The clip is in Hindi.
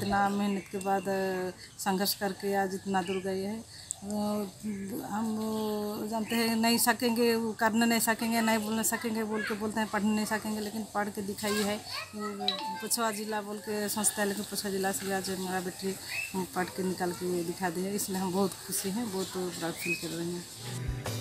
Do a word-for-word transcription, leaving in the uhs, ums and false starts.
इतना मेहनत के बाद संघर्ष करके आज इतना दूर गए हैं। हम जानते हैं नहीं सकेंगे, करने नहीं सकेंगे, नहीं बोलने सकेंगे, बोल के बोलते हैं पढ़ने नहीं सकेंगे, लेकिन पढ़ के दिखाई है। पुछवा जिला बोल के सोचता है, लेकिन पुछवा जिला से आज मेरा बेटी पढ़ के निकाल के दिखा दी है, इसलिए हम बहुत खुशी हैं, बहुत प्राउड फील कर रहे हैं।